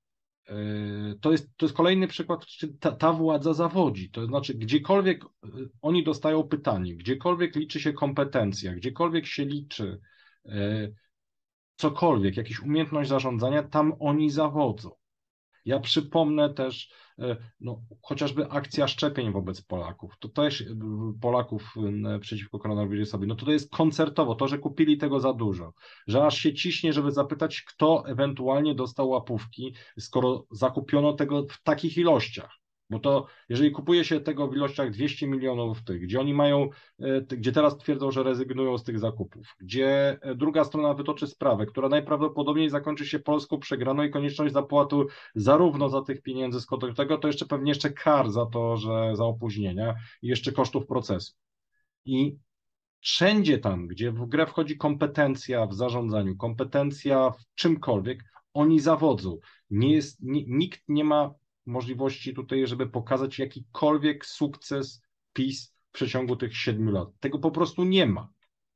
To jest, to jest kolejny przykład, gdzie ta, ta władza zawodzi. To znaczy, gdziekolwiek oni dostają pytanie, gdziekolwiek liczy się kompetencja, gdziekolwiek się liczy e, cokolwiek, jakaś umiejętność zarządzania, tam oni zawodzą. Ja przypomnę też no, chociażby akcja szczepień wobec Polaków. To też Polaków przeciwko koronawirusowi. No to, to jest koncertowo. To, że kupili tego za dużo, że aż się ciśnie, żeby zapytać, kto ewentualnie dostał łapówki, skoro zakupiono tego w takich ilościach. Bo to, jeżeli kupuje się tego w ilościach dwieście milionów tych, gdzie oni mają, gdzie teraz twierdzą, że rezygnują z tych zakupów, gdzie druga strona wytoczy sprawę, która najprawdopodobniej zakończy się polską przegraną i konieczność zapłaty zarówno za tych pieniędzy z tego, to jeszcze pewnie jeszcze kar za to, że za opóźnienia i jeszcze kosztów procesu. I wszędzie tam, gdzie w grę wchodzi kompetencja w zarządzaniu, kompetencja w czymkolwiek, oni zawodzą. Nie jest, nie, nikt nie ma możliwości tutaj, żeby pokazać jakikolwiek sukces PiS w przeciągu tych siedmiu lat. Tego po prostu nie ma.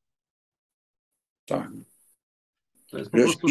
Tak. To jest po prostu...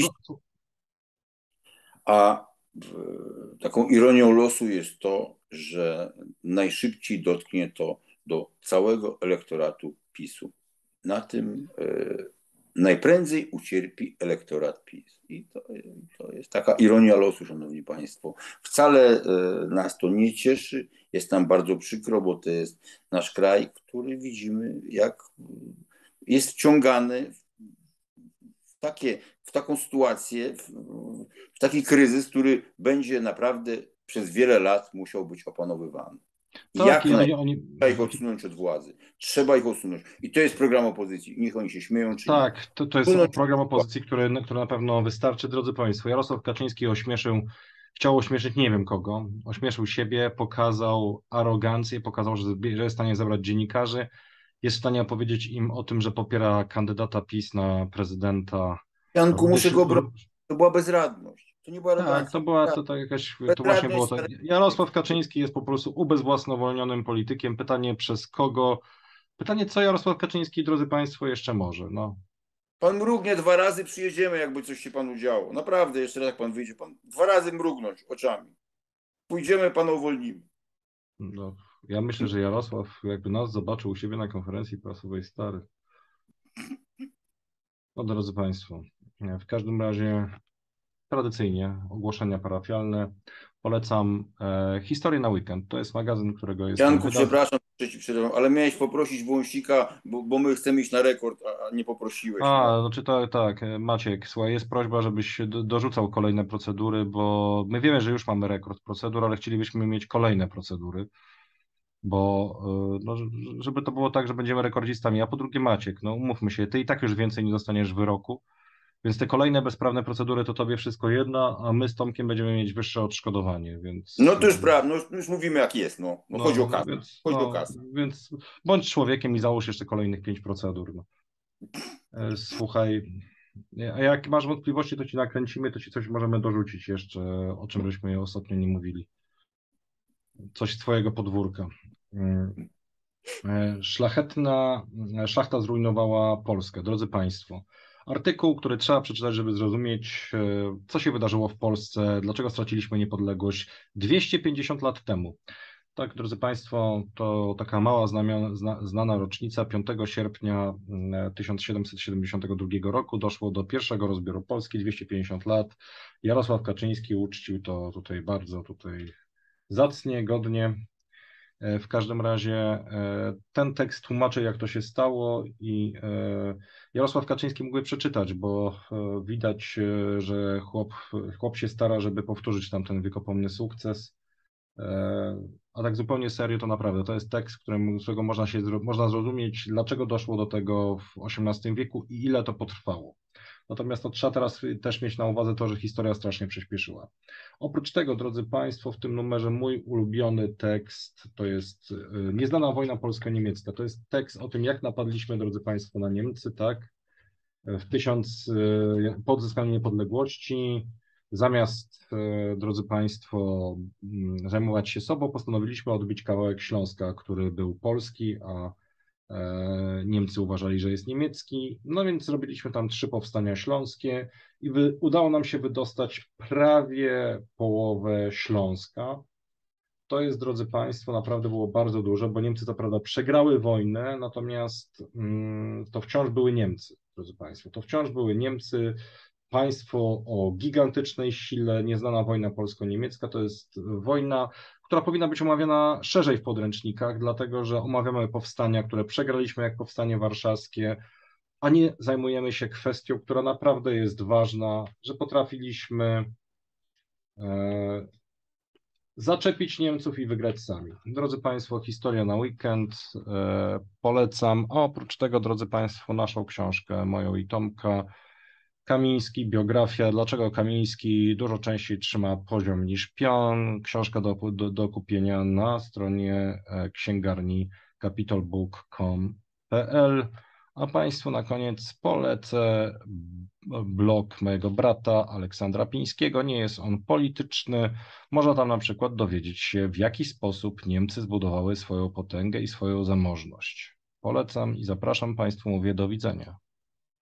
A taką ironią losu jest to, że najszybciej dotknie to do całego elektoratu PiSu. Na tym y, najprędzej ucierpi elektorat PiS. I to, to jest taka ironia losu, szanowni państwo. Wcale y, nas to nie cieszy, jest nam bardzo przykro, bo to jest nasz kraj, który widzimy, jak jest wciągany w, takie, w taką sytuację, w, w taki kryzys, który będzie naprawdę przez wiele lat musiał być opanowywany. Tak, Jak i naj... oni, oni... Trzeba ich odsunąć od władzy. Trzeba ich odsunąć. I to jest program opozycji. Niech oni się śmieją, czy Tak, nie. to, to jest program opozycji, który, który na pewno wystarczy. Drodzy Państwo, Jarosław Kaczyński ośmieszył, chciał ośmieszyć nie wiem kogo, ośmieszył siebie, pokazał arogancję, pokazał, że, że jest w stanie zebrać dziennikarzy, jest w stanie opowiedzieć im o tym, że popiera kandydata PiS na prezydenta. Janku, muszę go bronić. To była bezradność. To nie była arogancja. Tak, to była to, to jakaś, to właśnie było to. Jarosław Kaczyński jest po prostu ubezwłasnowolnionym politykiem. Pytanie przez kogo? Pytanie, co Jarosław Kaczyński, drodzy Państwo, jeszcze może? No. Pan mrugnie dwa razy, przyjedziemy, jakby coś się panu działo. Naprawdę, jeszcze raz jak pan wyjdzie, pan dwa razy mrugnąć oczami. Pójdziemy, pana uwolnimy. No, ja myślę, że Jarosław jakby nas zobaczył u siebie na konferencji prasowej, stary. No, drodzy Państwo, w każdym razie tradycyjnie ogłoszenia parafialne. Polecam e, Historię na weekend. To jest magazyn, którego jest... Janku, wydawcą. Przepraszam, ale miałeś poprosić Wąsika, bo, bo my chcemy iść na rekord, a nie poprosiłeś. A, no. znaczy to, tak, Maciek, słuchaj, jest prośba, żebyś do, dorzucał kolejne procedury, bo my wiemy, że już mamy rekord procedur, ale chcielibyśmy mieć kolejne procedury, bo no, żeby to było tak, że będziemy rekordzistami. A po drugie, Maciek, no umówmy się, ty i tak już więcej nie dostaniesz wyroku, więc te kolejne bezprawne procedury to tobie wszystko jedno, a my z Tomkiem będziemy mieć wyższe odszkodowanie, więc... No to już prawda, no już mówimy jak jest, no, no, no chodzi o kasę, więc, chodzi no, o kasę. Więc bądź człowiekiem i załóż jeszcze kolejnych pięć procedur. No. Słuchaj, a jak masz wątpliwości, to ci nakręcimy, to ci coś możemy dorzucić jeszcze, o czym żeśmy ostatnio nie mówili. Coś z twojego podwórka. Szlachetna szlachta zrujnowała Polskę. Drodzy Państwo, artykuł, który trzeba przeczytać, żeby zrozumieć, co się wydarzyło w Polsce, dlaczego straciliśmy niepodległość dwieście pięćdziesiąt lat temu. Tak, drodzy Państwo, to taka mała znamion, zna, znana rocznica. piątego sierpnia tysiąc siedemset siedemdziesiątego drugiego roku doszło do pierwszego rozbioru Polski, dwieście pięćdziesiąt lat. Jarosław Kaczyński uczcił to tutaj bardzo tutaj zacnie, godnie. W każdym razie ten tekst tłumaczy, jak to się stało i Jarosław Kaczyński mógłby przeczytać, bo widać, że chłop, chłop się stara, żeby powtórzyć tam ten wiekopomny sukces. A tak zupełnie serio, to naprawdę to jest tekst, którym, którego można się można zrozumieć, dlaczego doszło do tego w osiemnastym wieku i ile to potrwało. Natomiast to trzeba teraz też mieć na uwadze to, że historia strasznie przyspieszyła. Oprócz tego, drodzy Państwo, w tym numerze mój ulubiony tekst to jest Nieznana wojna polsko-niemiecka. To jest tekst o tym, jak napadliśmy, drodzy Państwo, na Niemcy, tak? W tysiąc, po odzyskaniu niepodległości. Zamiast, drodzy Państwo, zajmować się sobą, postanowiliśmy odbić kawałek Śląska, który był polski, a Niemcy uważali, że jest niemiecki. No więc zrobiliśmy tam trzy powstania śląskie i wy, udało nam się wydostać prawie połowę Śląska. To jest, drodzy Państwo, naprawdę było bardzo dużo, bo Niemcy co prawda przegrały wojnę, natomiast mm, to wciąż były Niemcy, drodzy Państwo. To wciąż były Niemcy. Państwo o gigantycznej sile, nieznana wojna polsko-niemiecka, to jest wojna, która powinna być omawiana szerzej w podręcznikach, dlatego że omawiamy powstania, które przegraliśmy jak powstanie warszawskie, a nie zajmujemy się kwestią, która naprawdę jest ważna, że potrafiliśmy e, Zaczepić Niemców i wygrać sami. Drodzy Państwo, historia na weekend. E, polecam. A oprócz tego, drodzy Państwo, naszą książkę, moją i Tomka. Kamiński, biografia. Dlaczego Kamiński dużo częściej trzyma poziom niż pion. Książka do, do, do kupienia na stronie księgarni capitol book kropka com kropka p l. A Państwu na koniec polecę blog mojego brata Aleksandra Pińskiego. Nie jest on polityczny. Można tam na przykład dowiedzieć się, w jaki sposób Niemcy zbudowały swoją potęgę i swoją zamożność. Polecam i zapraszam Państwu, mówię do widzenia.